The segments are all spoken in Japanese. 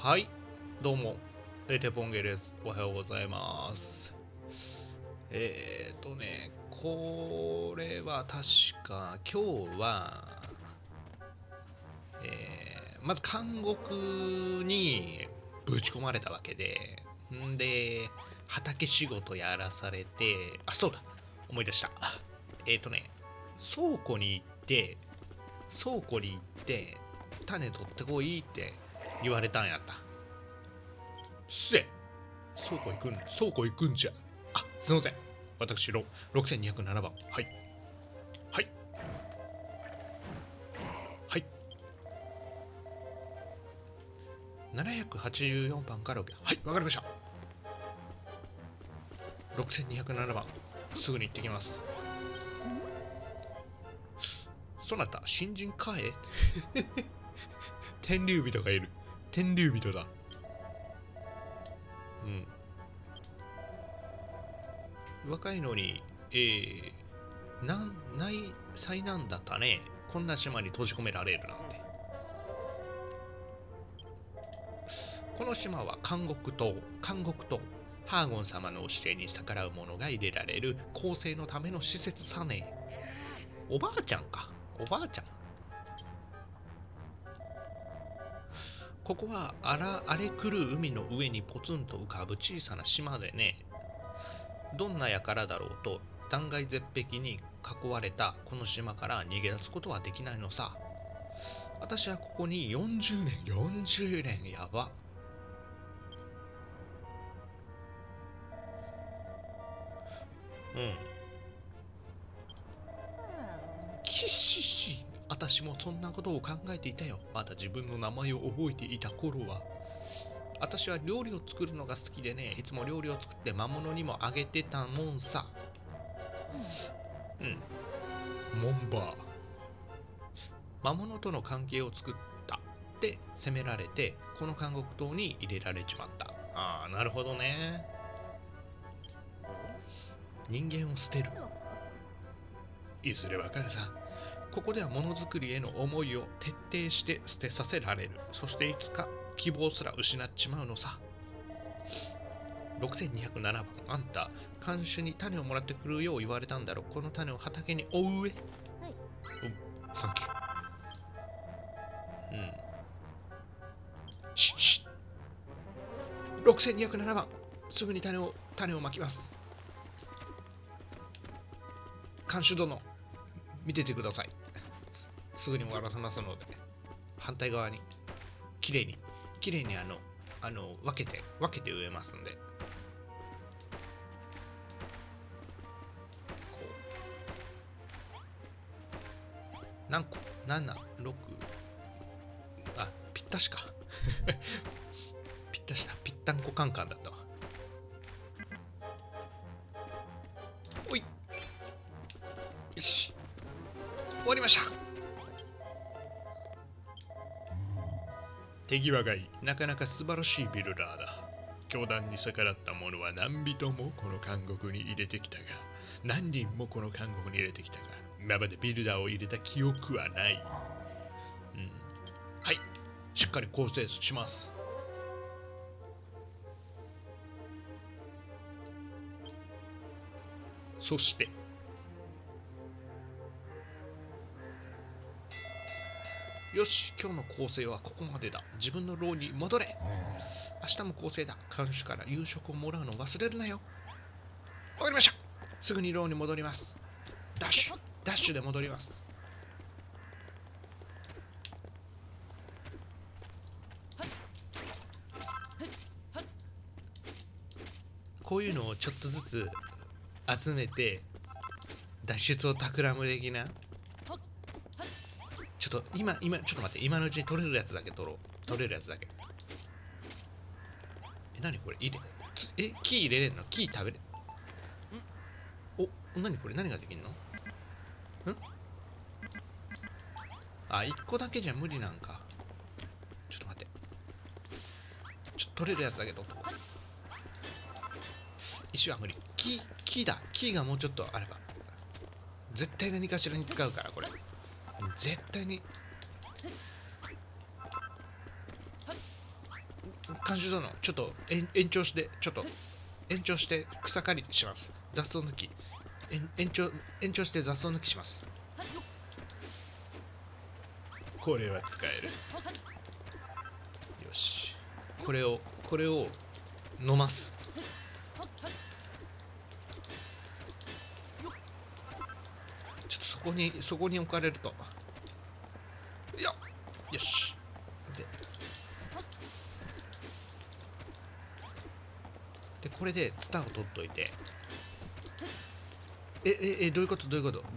はい、どうも、テポンゲです。おはようございます。これは確か、今日は、まず監獄にぶち込まれたわけで、畑仕事やらされて、あ、そうだ、思い出した。えっ、とね、倉庫に行って、倉庫に行って、種取ってこいって言われたんやった。せ倉庫行くんじゃ。あ、すいません。私、6207番。はい。はい。はい。784番から受け。はい、わかりました。6207番。すぐに行ってきます。そなた、新人かえ天竜人がいる。天竜人だ。若いのに、災難だったね。こんな島に閉じ込められるなんて。この島は監獄とハーゴン様の教えに逆らう者が入れられる公正のための施設さね。おばあちゃんか。おばあちゃん。ここは荒れ狂う海の上にポツンと浮かぶ小さな島でね。どんな輩だろうと断崖絶壁に囲われたこの島から逃げ出すことはできないのさ。私はここに40年やば。うん。きしし。私もそんなことを考えていたよ。まだ自分の名前を覚えていた頃は。私は料理を作るのが好きでね、いつも料理を作って魔物にもあげてたもんさ。うん。モンバー。魔物との関係を作ったって責められて、この監獄島に入れられちまった。ああ、なるほどね。人間を捨てる。いずれわかるさ。ここではものづくりへの思いを徹底して捨てさせられる。そしていつか希望すら失っちまうのさ。6207番、あんた、看守に種をもらってくるよう言われたんだろう。この種を畑にお植え。サンキュー。6207番、すぐに種をまきます。看守殿、見ててください。すぐに終わらせますので、反対側にきれいに分けて植えますんで。こう何個 ?7、6、あ、ぴったしか。ぴったしだ。ぴったんこカンカンだったわ。おい。よし。終わりました。手際がいい。なかなか素晴らしいビルダーだ。教団に逆らった者は何人もこの監獄に入れてきたが、何人もこの監獄に入れてきたが、今までビルダーを入れた記憶はない。はい。しっかり構成します。そしてよし、今日の構成はここまでだ。自分の牢に戻れ。明日も構成だ。看守から夕食をもらうのを忘れるなよ。わかりました。すぐに牢に戻ります。ダッシュで戻ります。こういうのをちょっとずつ集めて脱出を企む的な。ちょっとちょっと待って、今のうちに取れるやつだけ取ろう。取れるやつだけ。何これキー入れれんの？キー食べれ。何これ？何ができんの？1個だけじゃ無理なんか。ちょっと待って。取れるやつだけど。石は無理。キーだ。キーがもうちょっとあれば。絶対何かしらに使うから、これ。絶対に。 監視殿、ちょっと延長して、草刈りします。雑草抜き。延長して雑草抜きします。これは使える。よし。これを飲ます。ちょっとそこに置かれると。よし。でこれでツタを取っといて。どういうこと？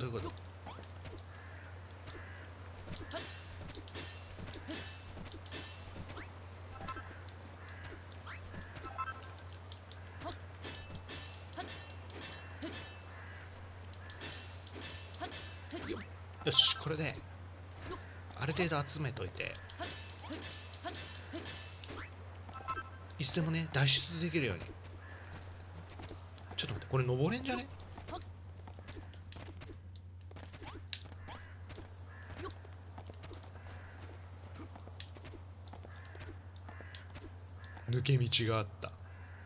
よし、これである程度集めといて、いつでもね脱出できるように。ちょっと待って、これ登れんじゃね？抜け道があった。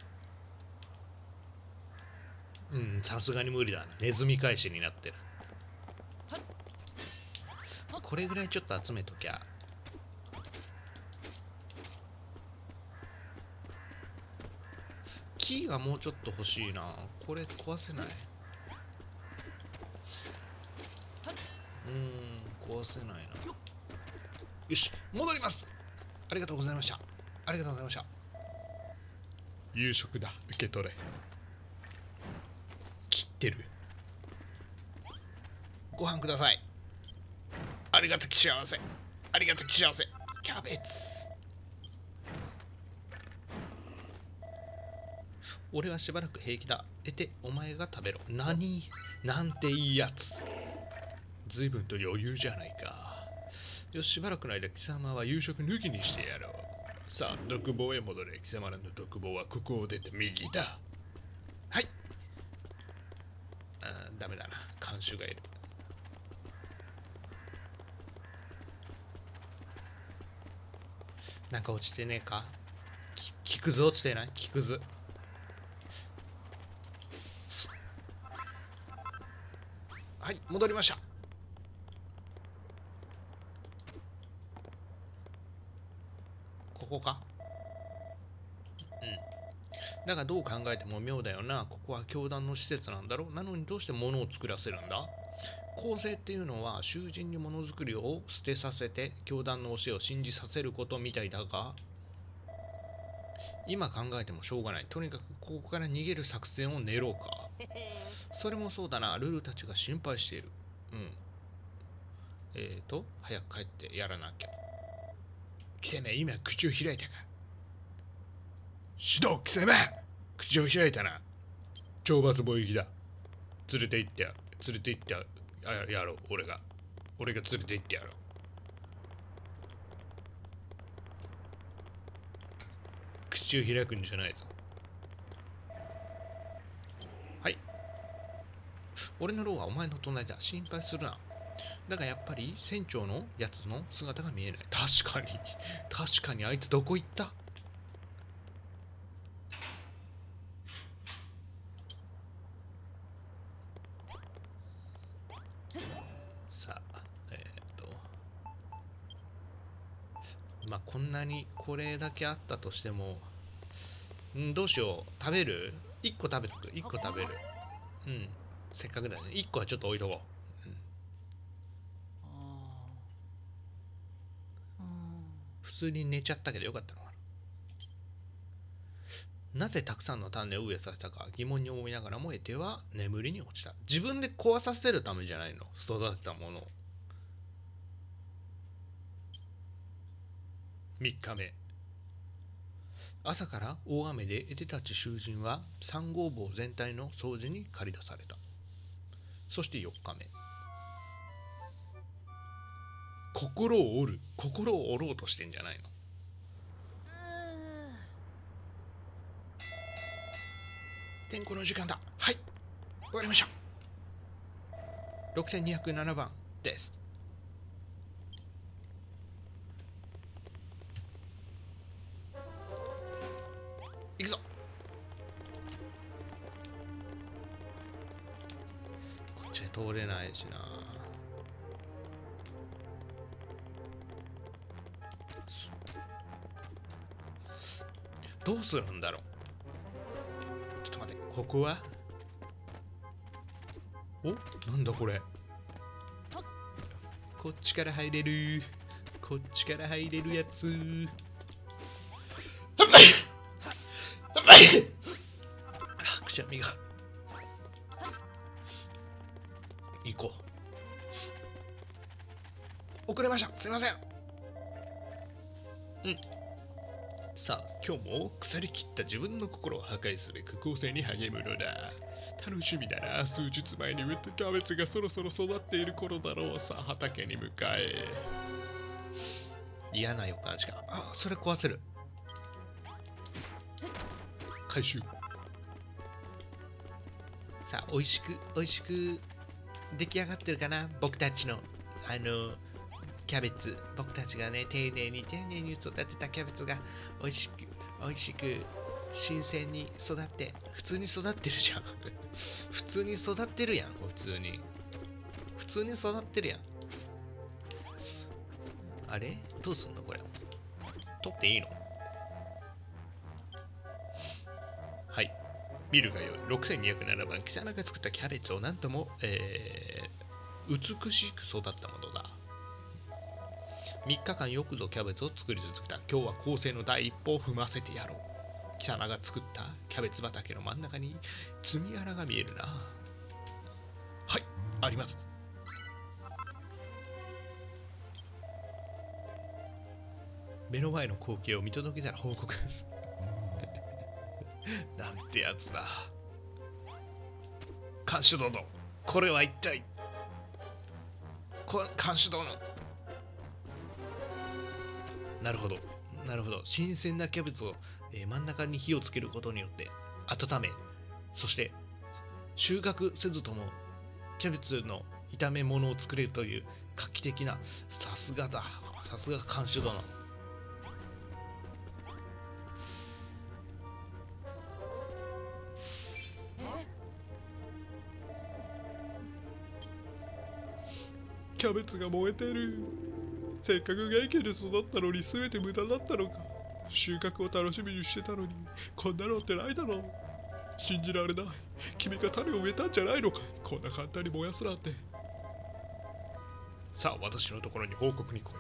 さすがに無理だな。ネズミ返しになってる。これぐらいちょっと集めときゃ。木がもうちょっと欲しいな。これ壊せない。壊せないな。よし、戻ります。ありがとうございました。夕食だ。受け取れ。切ってる。ご飯ください。ありがたき幸せ。キャベツ。俺はしばらく平気だ。お前が食べろ。なんていいやつ。随分と余裕じゃないか。よし、しばらくの間貴様は夕食抜きにしてやろう。さあ、独房へ戻れ。貴様らの独房はここを出て右だ。はい。ダメだな。看守がいる。なんか落ちてねえか？木くず落ちてない？木くず。はい、戻りました。ここか？だがどう考えても妙だよな。ここは教団の施設なんだろう。なのにどうして物を作らせるんだ？公正っていうのは囚人にものづくりを捨てさせて教団の教えを信じさせることみたいだが、今考えてもしょうがない。とにかくここから逃げる作戦を練ろうか。それもそうだな。ルルたちが心配している。早く帰ってやらなきゃ。貴様、今口を開いたか？指導、貴様、口を開いたな。懲罰棒行きだ。連れて行ってやろう。俺が連れて行ってやろう。口を開くんじゃないぞ。はい。俺の牢はお前の隣だ。心配するな。だがやっぱり船長のやつの姿が見えない。確かにあいつどこ行った？さあ、まあこんなにこれだけあったとしても、どうしよう。食べる？ 1 個食べとく。1個食べる。せっかくだね。1個はちょっと置いとこう。普通に寝ちゃったけどよかったのかな。なぜたくさんの種を植えさせたか疑問に思いながらもエテは眠りに落ちた。自分で壊させるためじゃないの？育てたものを。3日目。朝から大雨でエテたち囚人は3号房全体の掃除に駆り出された。そして4日目。心を折ろうとしてんじゃないの？点呼の時間だ。はい、わかりました。6207番です。 行くぞ。こっちへ通れないしな。どうするんだろう。ちょっと待って、ここはお、なんだこれ。こっちから入れる。こっちから入れるやつ。くしゃみが。行こう。遅れました。すいません。さあ、今日も腐りきった自分の心を破壊すべく構成に励むのだ。楽しみだな。数日前に植えたキャベツがそろそろ育っている頃だろう。さあ、畑に向かえ。嫌な予感しか。あ、それ壊せる。回収。さあ、美味しく出来上がってるかな。僕たちのキャベツ。僕たちがね、丁寧に育てたキャベツが美味しく新鮮に育って、普通に育ってるじゃん。普通に育ってるやん。普通に育ってるやん。あれどうすんのこれ。取っていいの？はい。見るがよい。6207番、貴様が作ったキャベツをなんとも、美しく育ったものだ。3日間よくぞキャベツを作り続けた。今日は構成の第一歩を踏ませてやろう。貴様が作ったキャベツ畑の真ん中に積み穴が見えるな。はい、あります。目の前の光景を見届けたら報告です。なんてやつだ。看守殿、これは一体。看守殿。なるほど。新鮮なキャベツを、真ん中に火をつけることによって温め、そして収穫せずともキャベツの炒め物を作れるという画期的な。さすがだ。さすが看守殿。キャベツが燃えてる。せっかく元気で育ったのに全て無駄だったのか。収穫を楽しみにしてたのにこんなのってないだろう。信じられない。君が種を植えたんじゃないのか。こんな簡単に燃やすなんて。さあ、私のところに報告に来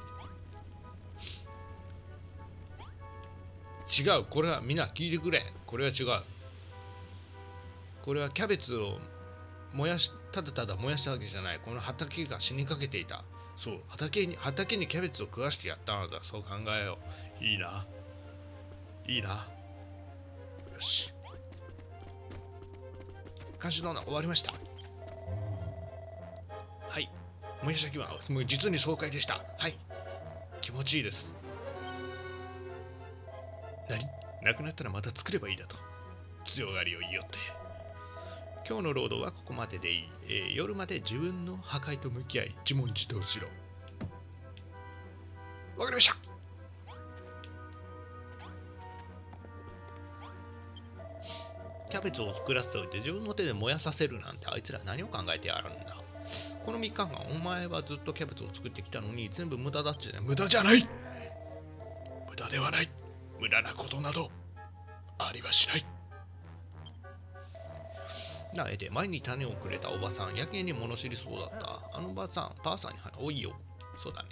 い。違う。これはみんな聞いてくれ。これは違う。これはキャベツをただただ燃やしたわけじゃない。この畑が死にかけていた。そう、畑にキャベツを食わしてやったのだ。そう考えよう。いいな。よし。監視殿、終わりました。はい。燃やした気はもう実に爽快でした。はい。気持ちいいです。なくなったらまた作ればいいだと。強がりを言いよって。今日の労働はここまででいい。夜まで自分の破壊と向き合い自問自答しろ。わかりました。キャベツを作らせておいて自分の手で燃やさせるなんて、あいつら何を考えてやるんだ。この3日間お前はずっとキャベツを作ってきたのに全部無駄だっちゃね。無駄じゃない。無駄ではない。無駄なことなどありはしない。で前に種をくれたおばさん、やけに物知りそうだった。あのばあさんに花多いよ。そうだね。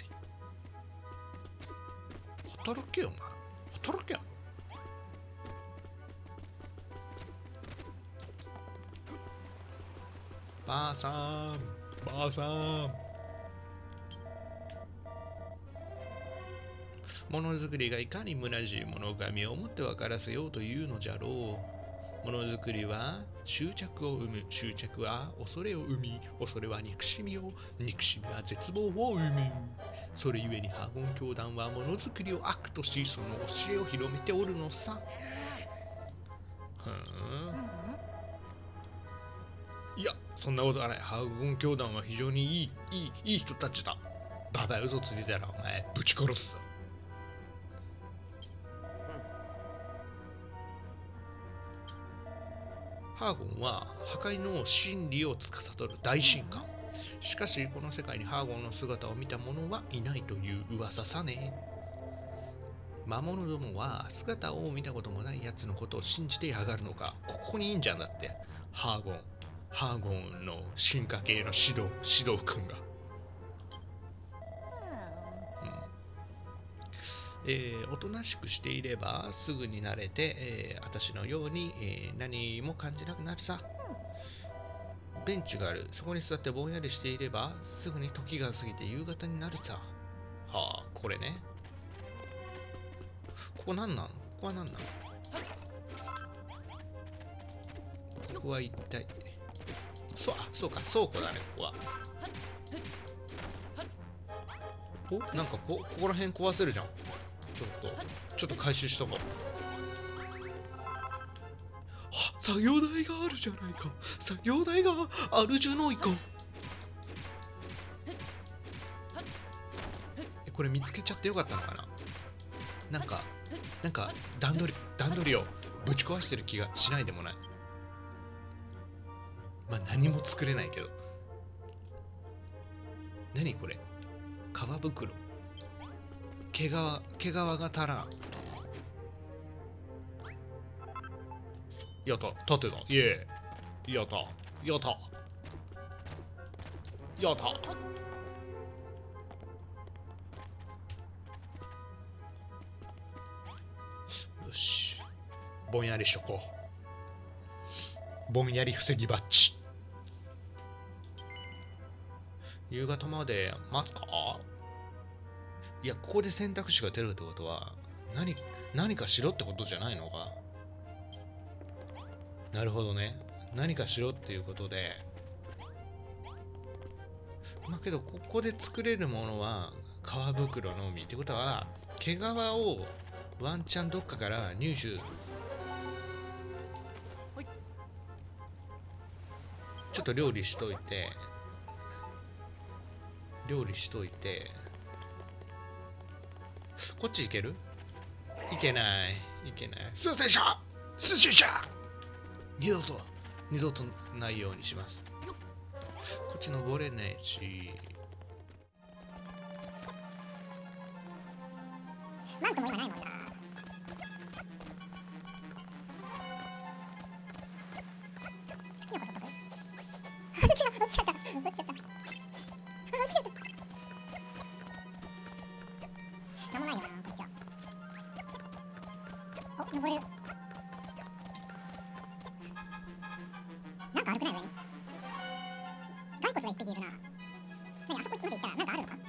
働けよ、お前。働けよ。ばあさん。ものづくりがいかに虚しいものか身をもって分からせようというのじゃろう。ものづくりは執着を生む。執着は恐れを生み。恐れは憎しみを。憎しみは絶望を生む。それゆえにハーゴン教団はものづくりを悪とし、その教えを広めておるのさ。いや、そんなことはない。ハーゴン教団は非常にいい人たちだ。ババア嘘ついてたらお前ぶち殺すぞ。 ハーゴンは破壊の真理を司る大神官。しかしこの世界にハーゴンの姿を見た者はいないという噂さね。魔物どもは姿を見たこともないやつのことを信じてやがるのか。ここにいいんじゃんだって。ハーゴンの進化系の指導君が。おとなしくしていればすぐに慣れて、私のように、何も感じなくなるさ。ベンチがある。そこに座ってぼんやりしていればすぐに時が過ぎて夕方になるさ。はあ、これね。ここなんなん？ここはなんなん？ここは一体。そうか、倉庫だね、ここは。お、なんかここら辺壊せるじゃん。ちょっと回収しとこう。あ、作業台があるじゃないか。作業台があるじゃないか。これ見つけちゃってよかったのかな。なんか段取りをぶち壊してる気がしないでもない。まあ何も作れないけど。何これ。皮袋。毛皮が足らん。やった、縦だ。イエーイ。やった。よし。ぼんやりしとこう。ぼんやり防ぎバッジ。夕方まで待つか？いや、ここで選択肢が出るってことは何かしろってことじゃないのか。なるほどね。何かしろっていうことで、まあけどここで作れるものは皮袋のみってことは、毛皮をワンチャンどっかから入手。ちょっと料理しといてこっち行ける？いけない。すいませんでした。二度とないようにします。こっち登れねえし。 なんとも今ないもんな。キノコ取っとく？落ちちゃった。なんもないよな、こっちは。お、登れる。なんか悪くない？上に骸骨が一匹いるな。何、あそこまで行ったらなんかあるのか？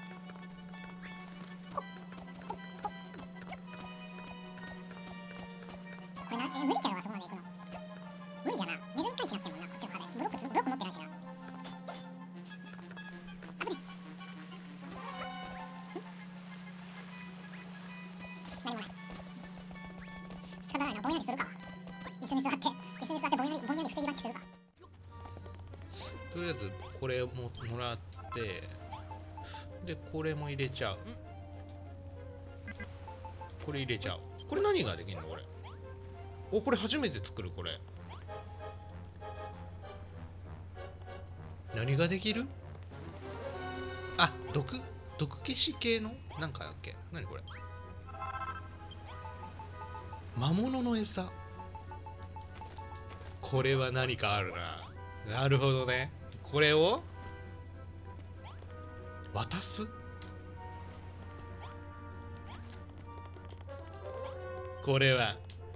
これな、無理ちゃうわ、そこまで行くの。無理じゃな。ネズミ返しになってるもんな、こっちの壁。ブロック持ってないしな。あぶね。何もない。仕方ないな、ぼんやりするか。椅子に座ってぼんやり防ぎバッチするか。 とりあえずこれもらって、でこれも入れちゃう。これ入れちゃう。これ何ができるのこれ。お、これ初めて作る。これ何ができる？あ、毒消し系のなんかだっけ。何これ。魔物の餌。これは何かあるな。なるほどね。これを渡す。これは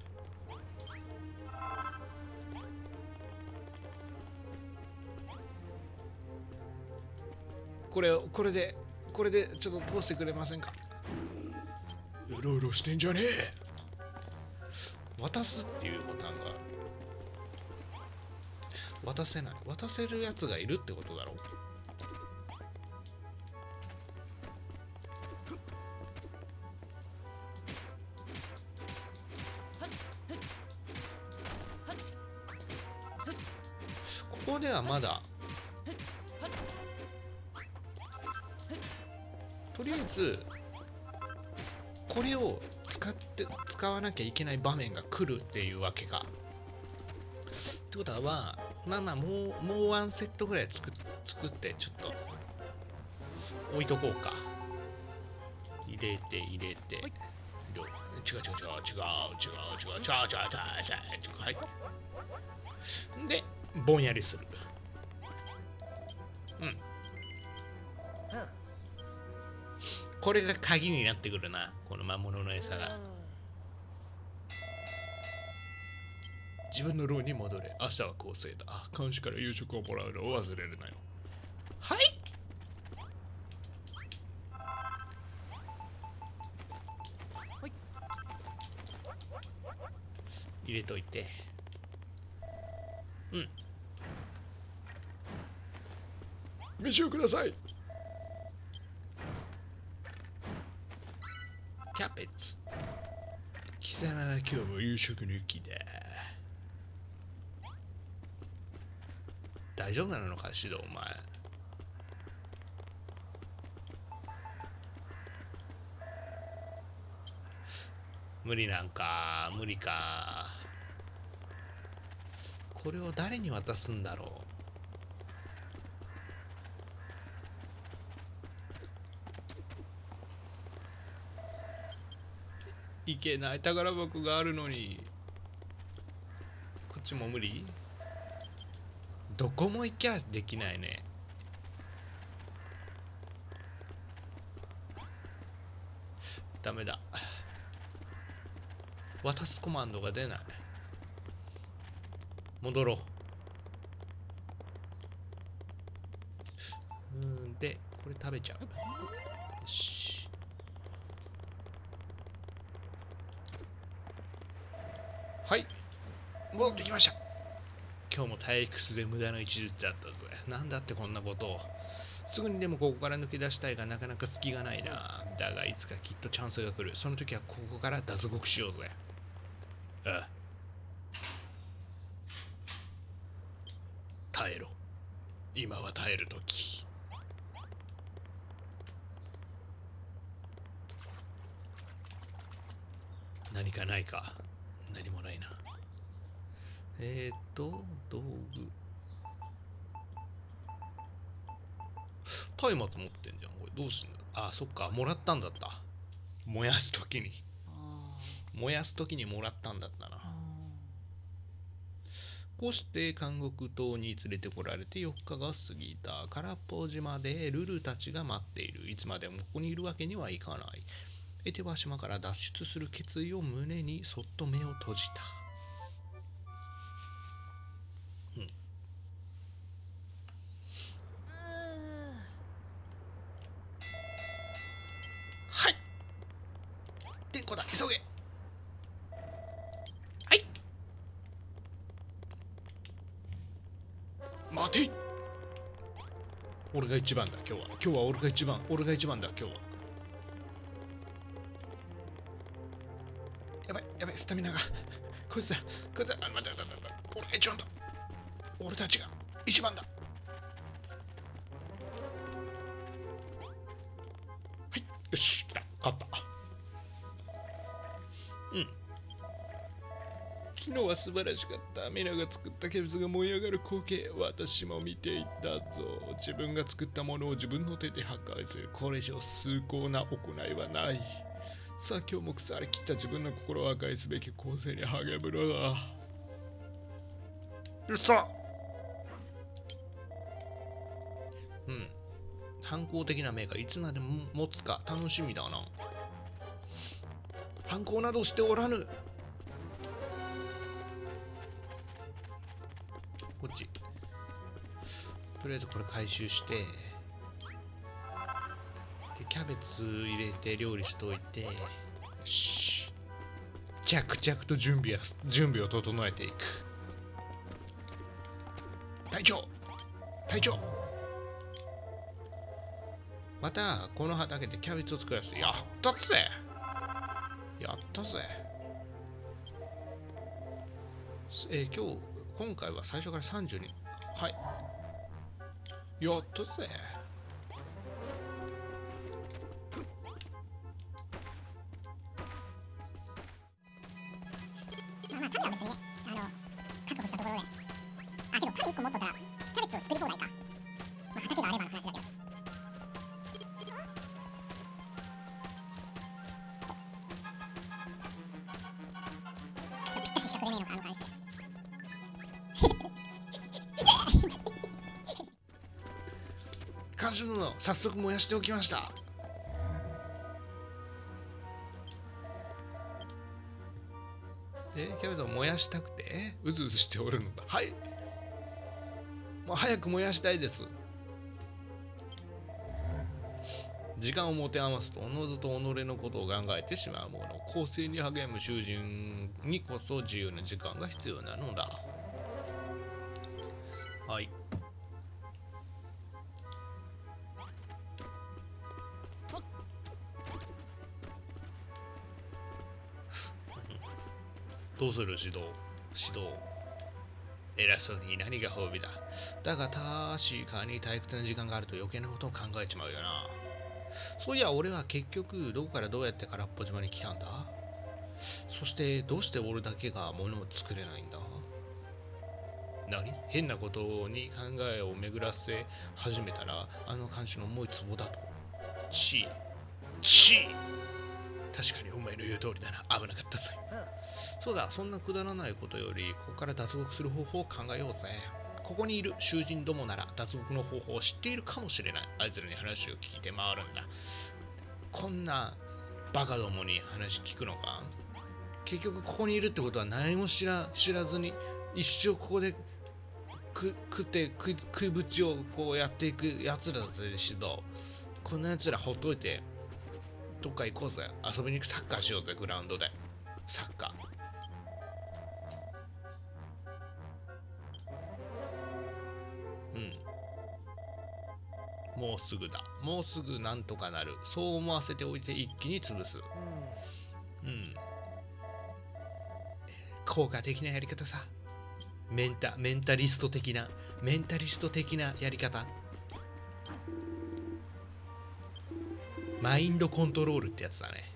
これでちょっと通してくれませんか。うろうろしてんじゃねえ。渡すっていうボタンがある。渡せない。渡せるやつがいるってことだろう。ここではまだとりあえずこれを使わなきゃいけない場面が来るっていうわけか。 てことはまあまあもうワンセットぐらい作ってちょっと置いとこうか。入れて違うはいでぼんやりする。これが鍵になってくるな、この魔物の餌が。自分の牢に戻れ。明日は構成だ。監視から夕食をもらうのを忘れるなよ。はい。入れといて。飯をください。キャベツ。貴様は今日も夕食抜きだ。大丈夫なのかシドお前。無理なんか、無理か。これを誰に渡すんだろう。いけない、宝箱があるのに。こっちも無理？どこも行きゃできないね。ダメだ。渡すコマンドが出ない。戻ろう。で、これ食べちゃう。よし。はい。戻ってきました。今日も退屈で無駄な一日だったぜ。なんだってこんなことを。すぐにでもここから抜け出したいがなかなか隙がないな。だがいつかきっとチャンスが来る。その時はここから脱獄しようぜ。ああ。耐えろ。今は耐える時。何かないか。何もないな。道具。松明持ってんじゃん。これどうすんの？あ、そっか。もらったんだった。燃やすときに。燃やすときにもらったんだったな。こうして監獄島に連れてこられて4日が過ぎた。空っぽ島でルルたちが待っている。いつまでもここにいるわけにはいかない。エテは島から脱出する決意を胸にそっと目を閉じた。はい。電光だ、急げ。はい。待て。俺が一番だ今日は俺が一番だ今日は。やばいスタミナがこいつだ待って俺が一番だ。俺たちが一番だ。はいよし来た勝った。昨日は素晴らしかった。ミナが作ったキャベツが燃え上がる光景、私も見ていたぞ。自分が作ったものを自分の手で破壊する。これ以上崇高な行いはない。さあ今日も腐りきった自分の心を破壊すべき構成に励むのだ。よっしゃ。反抗的な目がいつまでも持つか楽しみだな。反抗などしておらぬ。こっちとりあえずこれ回収してでキャベツ入れて料理しといて、よし着々と準備を整えていく。隊長またこの畑でキャベツを作らせてやったぜ。今回は最初から30人。はいやったぜ。 まあ、種は別に確保したところで個持っとったらキャベツを作り放題か。まあ畑があればの話だけど。くそぴったししかくれねえのかあの監視。 監視殿、早速燃やしておきました。キャベツを燃やしたくてうずうずしておるのだ。はい、もう早く燃やしたいです。時間を持て余すとおのずと己のことを考えてしまうもの。構成に励む囚人にこそ自由な時間が必要なのだ。はい、どうする指導偉そうに何が褒美だ。だが確かに退屈な時間があると余計なことを考えちまうよな。そういや俺は結局どこからどうやって空っぽ島に来たんだ。そしてどうして俺だけが物を作れないんだ。何、変なことに考えを巡らせ始めたらあの監視の重い壺だと。確かにお前の言う通りだな。危なかったぜ。そうだ、そんなくだらないことよりここから脱獄する方法を考えようぜ。ここにいる囚人どもなら脱獄の方法を知っているかもしれない。あいつらに話を聞いて回るんだ。こんなバカどもに話聞くのか。結局ここにいるってことは何も知らずに一生ここで食いぶちをこうやっていくやつらだぜ。指導、こんなやつらほっといてどっか行こうぜ。遊びに行く、サッカーしようぜ。グラウンドでサッカー。もうすぐだ。もうすぐなんとかなる。そう思わせておいて一気に潰す。効果的なやり方さ。メンタリスト的なやり方。マインドコントロールってやつだね。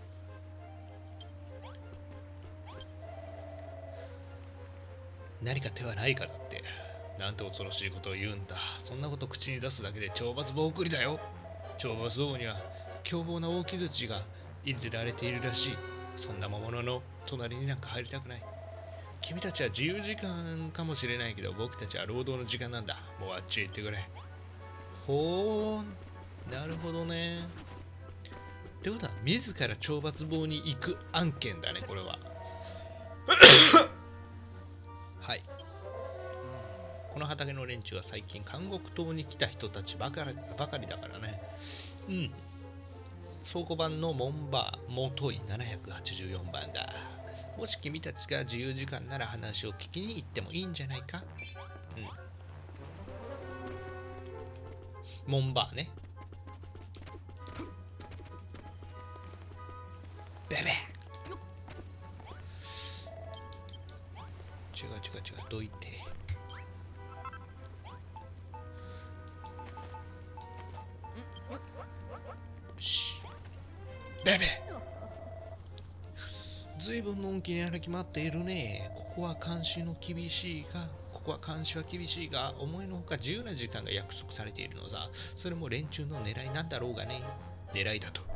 何か手はないかだって。なんて恐ろしいことを言うんだ。そんなこと口に出すだけで懲罰棒送りだよ。懲罰棒には凶暴な大木槌が入れられているらしい。そんな魔物の隣になんか入りたくない。君たちは自由時間かもしれないけど僕たちは労働の時間なんだ。もうあっちへ行ってくれ。ほー、なるほどね。ってことは自ら懲罰棒に行く案件だね、これは。はい、この畑の連中は最近監獄島に来た人たちばかりだからね。倉庫版のモンバーもとい784番だ。もし君たちが自由時間なら話を聞きに行ってもいいんじゃないか。モンバーね。ベベ違うどいて。ベベずいぶんのんきに歩き回っているね。ここは監視は厳しいが思いのほか自由な時間が約束されているのさ。それも連中の狙いなんだろうがね。狙いだと。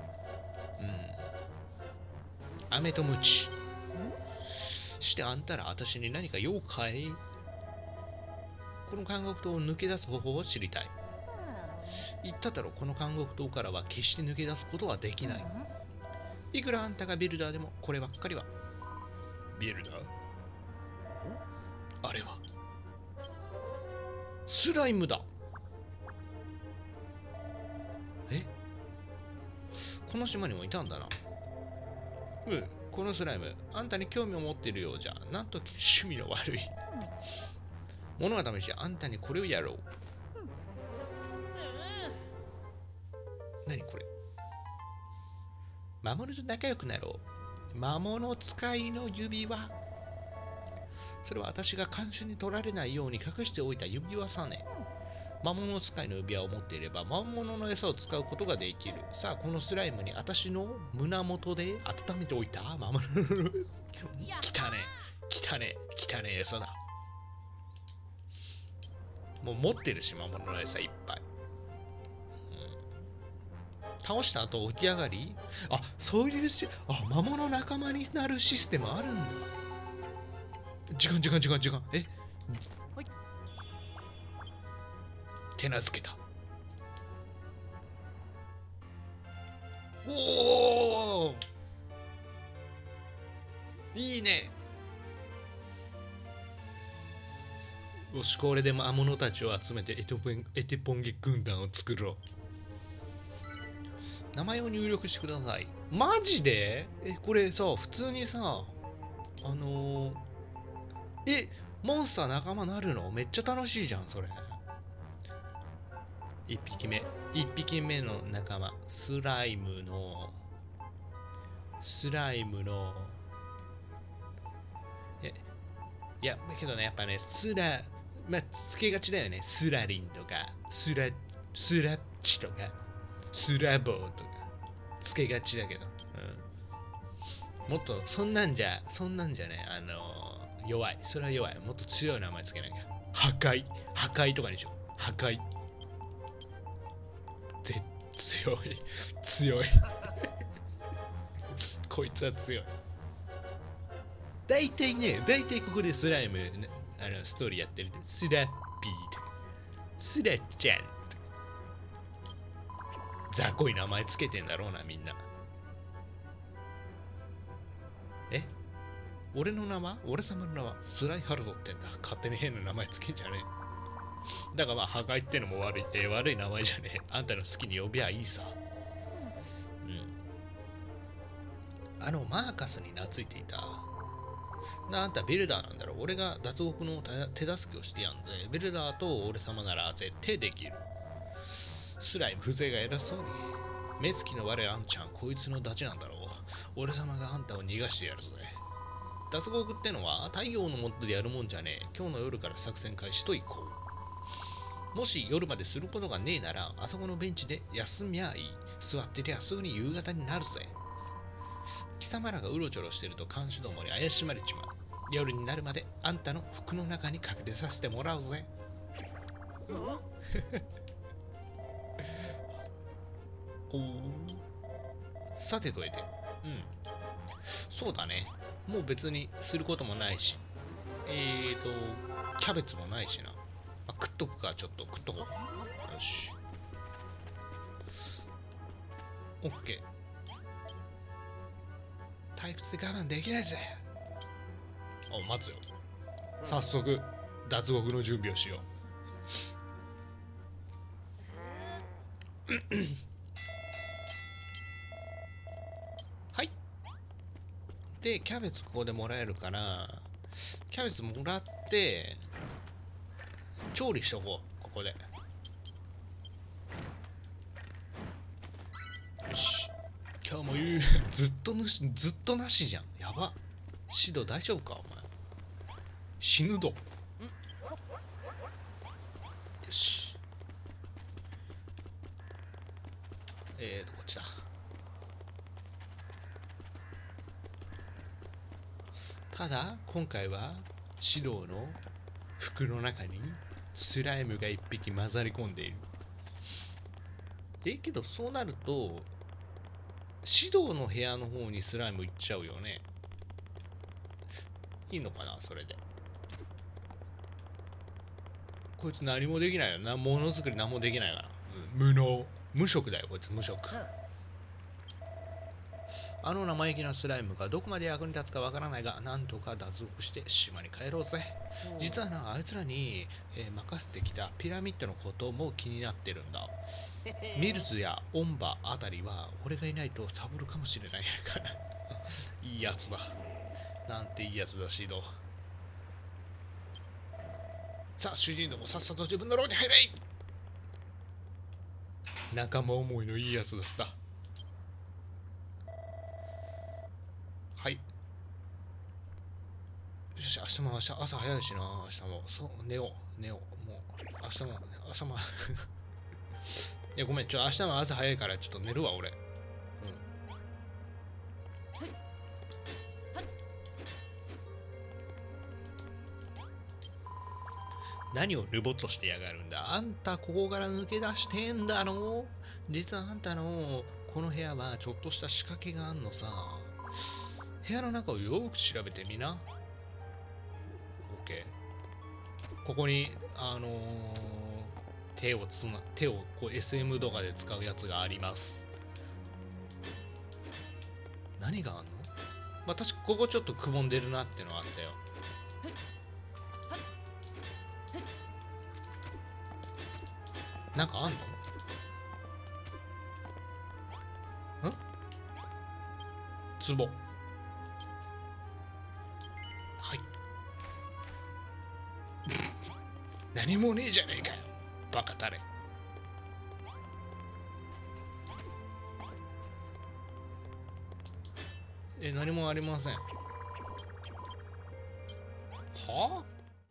飴とムチしてあんたら私に何か用かい。この監獄島を抜け出す方法を知りたい。言っただろ、この監獄島からは決して抜け出すことはできない。いくらあんたがビルダーでもこればっかりは。ビルダー？あれはスライムだ。この島にもいたんだな。このスライムあんたに興味を持っているようじゃ。なんと趣味の悪い。物が試しあんたにこれをやろう。何これ。魔物と仲良くなろう。魔物使いの指輪。それは私が監視に取られないように隠しておいた指輪さね。魔物使いの指輪を持っていれば魔物の餌を使うことができる。さあこのスライムに私の胸元で温めておいた魔物の汚ね餌だ。 もう持ってるし、魔物の餌いっぱい。倒した後起き上がり、そういう魔物仲間になるシステムあるんだ。時間。手なずけた。おお、いいね。よし、これで魔物たちを集めてエテポンゲ軍団を作ろう。名前を入力してください。マジで？これさ、普通にさ、モンスター仲間なるのめっちゃ楽しいじゃん、それ。1匹目の仲間、スライムのいやけどね、やっぱね、つけがちだよね。スラリンとかスラッチとかスラボーとかつけがちだけど、もっとそんなんじゃね、弱い。それは弱い。もっと強い名前つけなきゃ。破壊とかにしよう。破壊。強いこいつは強い。大体ここでスライムストーリーやってる。スラッピーとかスラッちゃんとか雑魚い名前つけてんだろうな、みんな。俺様の名はスライハルドってんだ。勝手に変な名前つけんじゃねえ。だから破壊ってのも悪い名前じゃねえ。あんたの好きに呼びゃいいさ。マーカスに懐いていた。あんたビルダーなんだろ。俺が脱獄の手助けをしてやんで、ビルダーと俺様なら絶対できる。スライム風情が偉そうに。目つきの悪いあんちゃん、こいつのダチなんだろう。俺様があんたを逃がしてやるぞ。脱獄ってのは太陽の下でやるもんじゃねえ。今日の夜から作戦開始と行こう。もし夜まですることがねえなら、あそこのベンチで休みゃいい。座ってりゃすぐに夕方になるぜ。貴様らがうろちょろしてると監視どもに怪しまれちまう。夜になるまであんたの服の中に隠れさせてもらうぜ。さてどえて。そうだね。もう別にすることもないし。キャベツもないしな。食っとくか、ちょっと食っとこう。よし。オッケー。退屈で我慢できないぜ。待つよ。早速、脱獄の準備をしよう。はい。で、キャベツここでもらえるから、キャベツもらって、調理しとこう、ここで。よし。今日も言う。ずっとなしじゃん。やば。シド大丈夫かお前。死ぬど。よし。こっちだ。ただ、今回は、シドの服の中にスライムが一匹混ざり込んでいる。けどそうなると、シドの部屋の方にスライム行っちゃうよね。いいのかな、それで。こいつ何もできないよな。ものづくり何もできないから。無能。無職だよ、こいつ無職。生意気なスライムがどこまで役に立つかわからないが、なんとか脱獄して島に帰ろうぜ。実はな、あいつらに、任せてきたピラミッドのことも気になってるんだ。ミルズやオンバあたりは俺がいないとサボるかもしれないから。いいやつだ。なんていいやつだ、シード。さあ、主人どもさっさと自分の牢に入れ。仲間思いのいいやつだった。はい。よし、明日も朝早いしな。明日も寝よう。もう明日もいやごめん、明日も朝早いからちょっと寝るわ俺。 何をルボッとしてやがるんだ。あんたここから抜け出してんだろ。実はあんたのこの部屋はちょっとした仕掛けがあんのさ。部屋の中をよく調べてみな。OK。ここに手をこう SM とかで使うやつがあります。何があんの？まあ確かここちょっとくぼんでるなってのはあったよ。なんかあんの？壺。はい。何もねえじゃねえかよ。バカたれ。何もありません。はあ？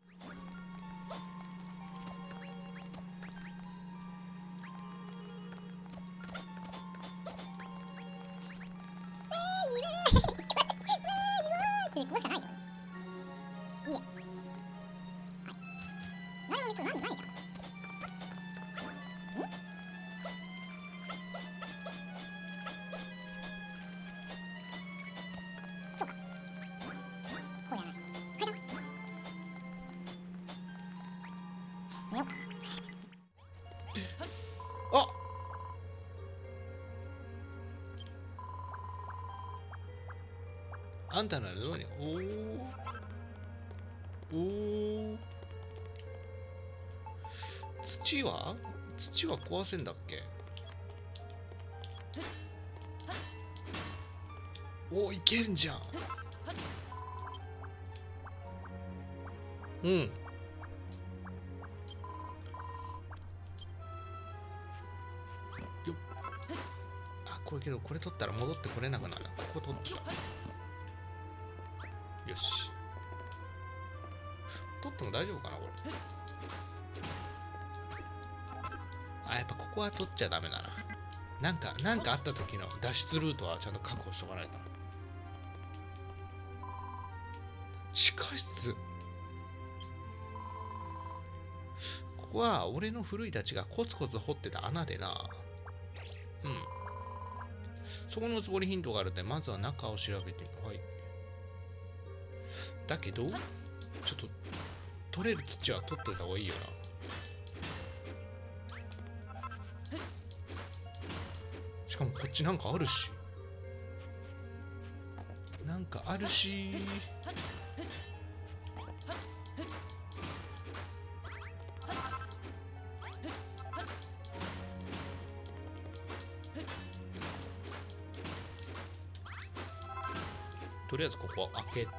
ここしかないよ。いいえ。はい。何じゃん。そうか。こうやらない。階段。見ようか。 あ、あんたならどうに。おお。土は壊せんだっけ？お、いけるんじゃん。うん。よっ。あ、これけどこれ取ったら戻ってこれなくなる。ここ取っちゃう。よし。取っても大丈夫かなこれ。あ、やっぱここは取っちゃダメだな。なんかあった時の脱出ルートはちゃんと確保しとかないとな。地下室。ここは俺の古いたちがコツコツ掘ってた穴でな。うん。そこの壺にヒントがあるんで、まずは中を調べてみる。はい。だけど、ちょっと取れる土は取っといた方がいいよな。しかもこっちなんかあるし。とりあえずここ開けて、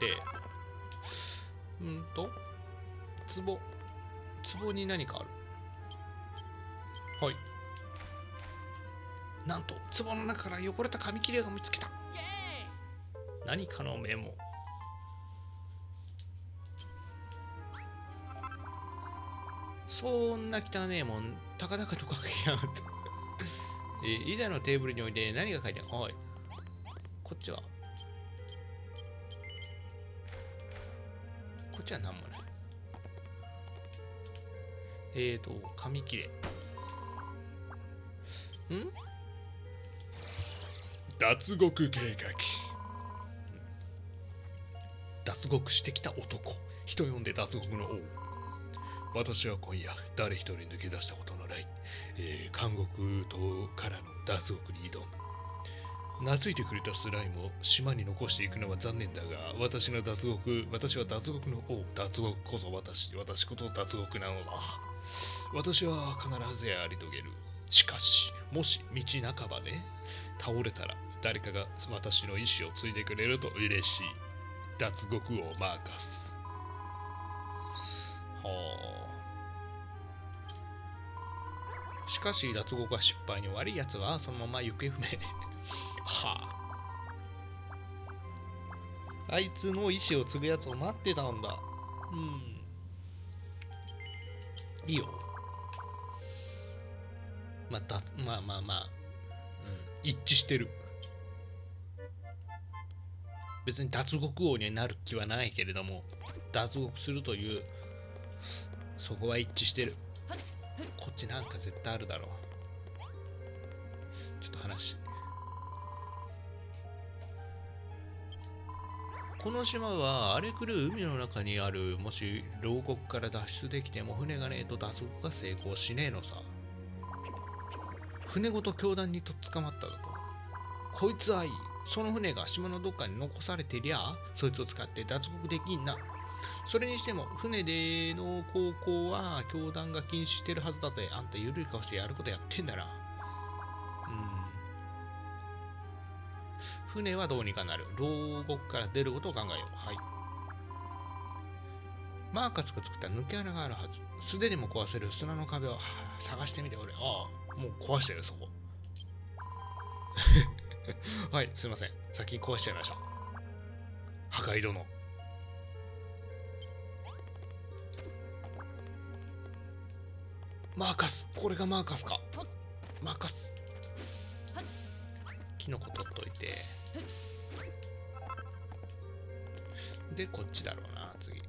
壺に何かある。はい。なんと壺の中から汚れた紙切れが見つけた。何かのメモ。そんな汚ねえもんたかだかと書きやがった。以前のテーブルにおいて何が書いてある。はい。こっちは何もない。紙切れ。脱獄計画。脱獄してきた男。人呼んで脱獄の王。私は今夜誰一人抜け出したことのない、監獄島からの脱獄に挑む。懐いてくれたスライムを島に残していくのは残念だが、私は脱獄の王。脱獄こそ私こと脱獄なのだ。私は必ずやり遂げる。しかし、もし道半ばで倒れたら誰かが私の意志を継いでくれると嬉しい。脱獄王マーカス。しかし脱獄は失敗に終わり、奴はそのまま行方不明。あいつの意志を継ぐやつを待ってたんだ。いいよ。まあ、一致してる。別に脱獄王になる気はないけれども、脱獄するというそこは一致してる。こっちなんか絶対あるだろう。ちょっと話。この島は荒れ狂う海の中にある。もし牢獄から脱出できても船がねえと脱獄が成功しねえのさ。船ごと教団にとっ捕まっただと。こいつはいい。その船が島のどっかに残されてりゃそいつを使って脱獄できんな。それにしても船での航行は教団が禁止してるはずだぜ。あんたゆるい顔してやることやってんだな。船はどうにかなる。牢獄から出ることを考えよう。はい。マーカスが作った抜け穴があるはず。素手でも壊せる砂の壁を探してみて。俺、ああ、もう壊してるそこ。はい、すいません。先に壊しちゃいました。破壊殿。マーカス、これがマーカスか。マーカス。キノコ取っといて。で、こっちだろうな、次。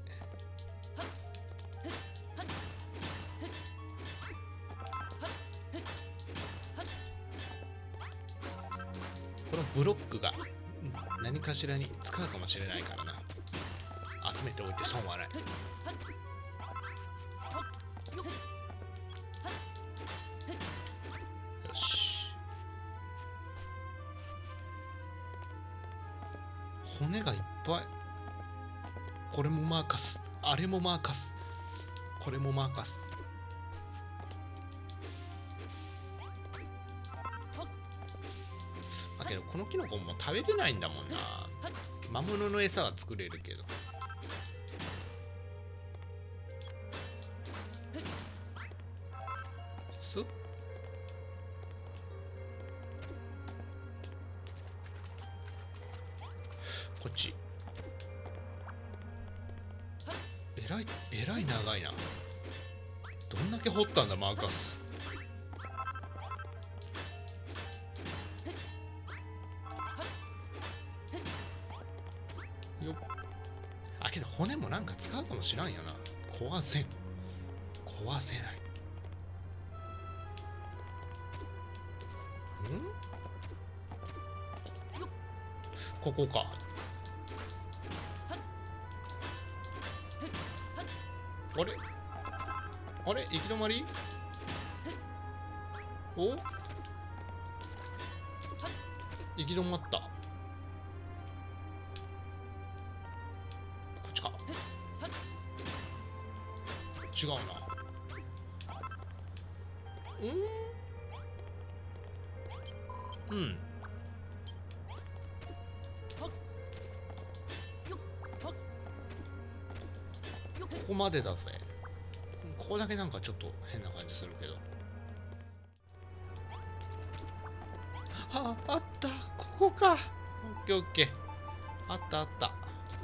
このブロックが何かしらに使うかもしれないからな。集めておいて損はない。よし。骨がいっぱい。これもマーカス。あれもマーカス。これもマーカス。だけどこのキノコも食べれないんだもんな。魔物の餌は作れるけど。こっち。えらい長いな。どんだけ掘ったんだマーカス。よっ。あ、けど骨もなんか使うかもしらんよな。壊せない。ここか。あれ行き止まり。お、行き止まった。こっちか。違うな。うん。ここまでだぜ。ここだけなんかちょっと変な感じするけど。あった。ここか。オッケーオッケー。あった。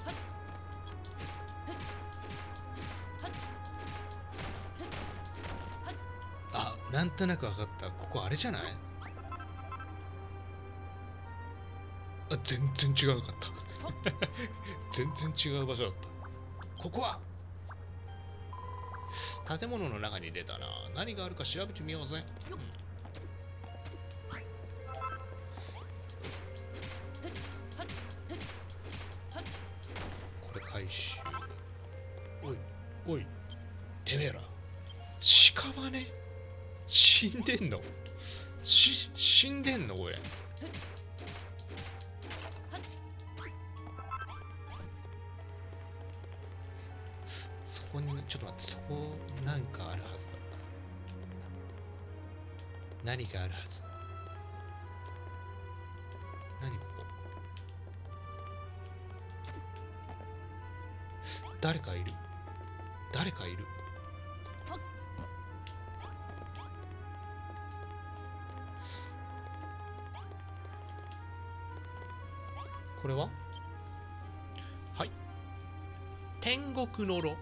あ、なんとなく分かった。ここあれじゃない？あ、全然違うかった。全然違う場所だった。ここは建物の中に出たな。何があるか調べてみようぜ。これ回収。おい、てめえら。屍死んでんの？死んでんのこれ。そこに、ちょっと待って、そこなんかあるはずだ。何かあるはず。何ここ。誰かいる。これは？はい。天国の炉。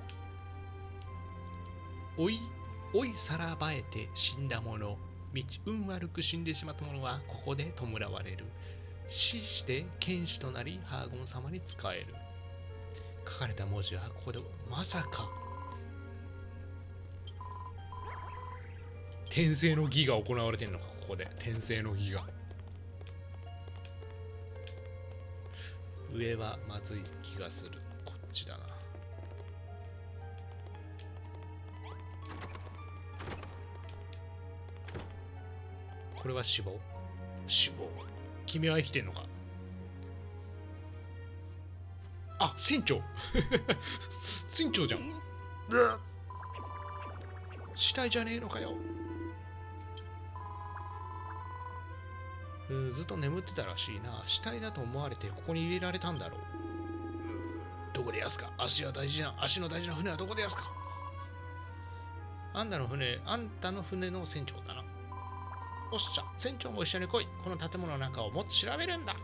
おいさらばえて死んだ者、運悪く死んでしまった者はここで弔われる。死して剣士となりハーゴン様に仕える。書かれた文字はここで、まさか転生の儀が行われてんのか、ここで転生の儀が。上はまずい気がする。こっちだな。これは死亡。死亡。君は生きてんのか。あ、船長船長じゃん。死体じゃねえのかよ。ずっと眠ってたらしいな。死体だと思われてここに入れられたんだろう。どこでやすか。足の大事な船はどこでやすか。あんたの船の船長だな。おっしゃ、船長も一緒に来い。この建物の中をもっと調べるんだ。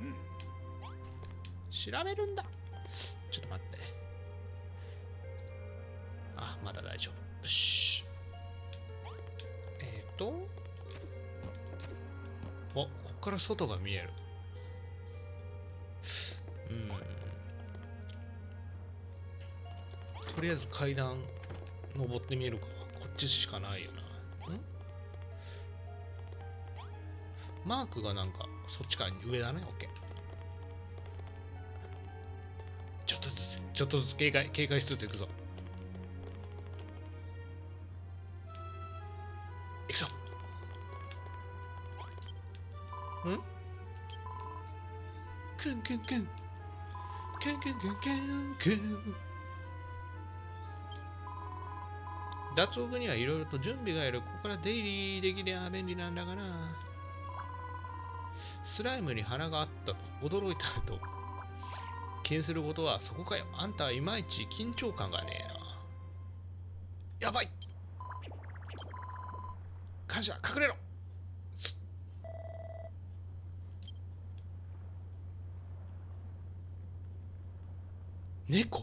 調べるんだ。ちょっと待って。あ、まだ大丈夫。よし。こっから外が見える。とりあえず階段登ってみるか。こっちしかないよな。マークがなんかそっちから上だね。オッケー。ちょっとずつ警戒しつついくぞ。行くぞ。クンクンクンクンクンクンクンクン。脱獄にはいろいろと準備がいる。ここから出入りできりゃ便利なんだがな。スライムに鼻があったと驚いたと。気にすることはそこかよ。あんたはいまいち緊張感がねえな。やばい。感謝、隠れろ。猫。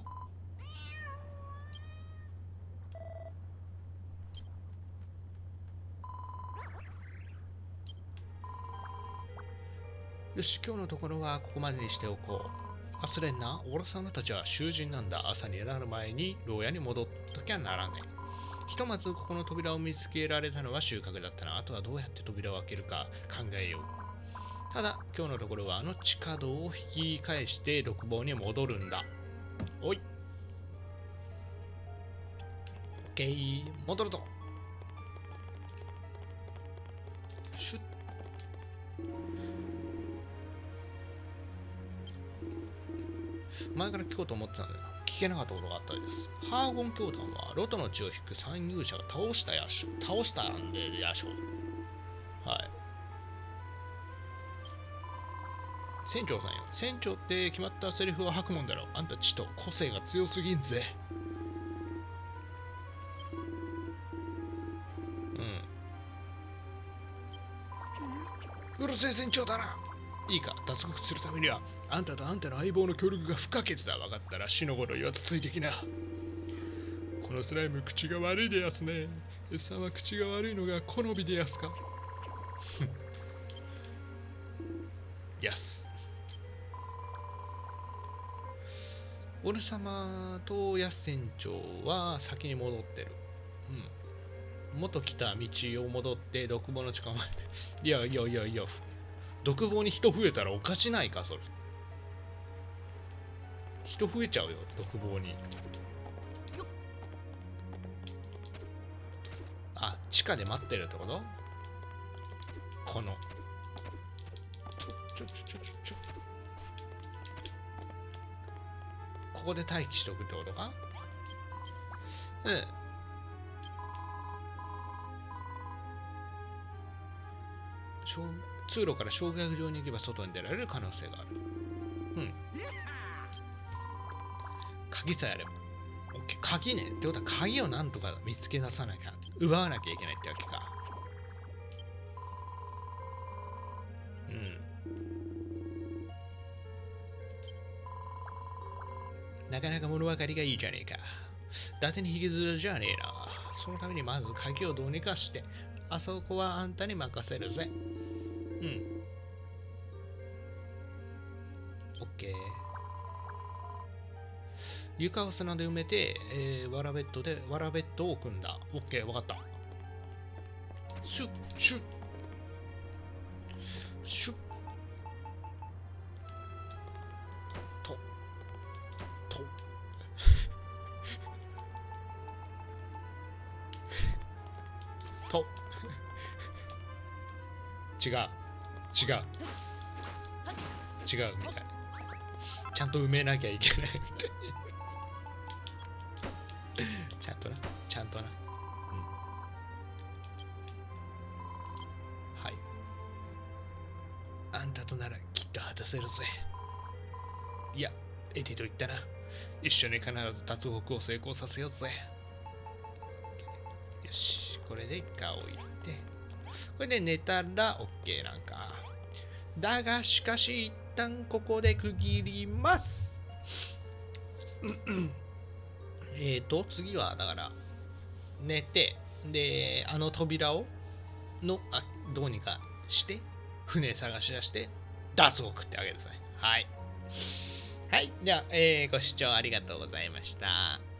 よし、今日のところはここまでにしておこう。忘れんな、俺様たちは囚人なんだ。朝になる前に牢屋に戻っときゃならねえ。ひとまずここの扉を見つけられたのは収穫だったな。あとはどうやって扉を開けるか考えよう。ただ、今日のところはあの地下道を引き返して独房に戻るんだ。おい。オッケー、戻ると。シュッ。前から聞こうと思ってたんだけど、聞けなかったことがあったりです。ハーゴン教団はロトの血を引く参入者が倒したんでやしょ。はい。船長さんよ。船長って決まったセリフを吐くもんだろ。あんた血と個性が強すぎんぜ。うるせえ船長だな。いいか、脱獄するためにはあんたとあんたの相棒の協力が不可欠だ。分かったら死の頃よつついてきな。このスライム口が悪いでやすね。さんは口が悪いのが好みでやすか。やす。俺様とやす船長は先に戻ってる。元来た道を戻って独房の近くまで。いや独房に人増えたらおかしないか、それ。人増えちゃうよ、独房に。あ、地下で待ってるってこと？この。ここで待機しとくってことか？通路から焼却場に行けば外に出られる可能性がある。鍵さえあれば。鍵ね。ってことは鍵をなんとか見つけ出さなきゃ、奪わなきゃいけないってわけか。なかなか物分かりがいいじゃねえか。伊達に引きずるじゃねえな。そのためにまず鍵をどうにかして、あそこはあんたに任せるぜ。オッケー。床を砂で埋めて、わらベッドを置くんだ。オッケー、わかった。 シュッシュッシュッとと違うみたい。ちゃんと埋めなきゃいけないみたい。ちゃんとな、はい。あんたとならきっと果たせるぜ。いや、エティと言ったな。一緒に必ず脱獄を成功させようぜ。よし、これで一回置いて、これで寝たら OK なんか。だがしかし一旦ここで区切ります。次はだから寝て、であの扉をどうにかして船探し出して脱獄ってわけですね。はい、では、ご視聴ありがとうございました。